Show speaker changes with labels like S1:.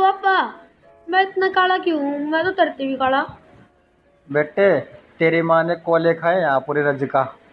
S1: पापा, मैं इतना काला क्यों हूँ? मैं तो तरती भी काला।
S2: बेटे, तेरी माँ ने कोले खाए यहाँ पूरे रज का।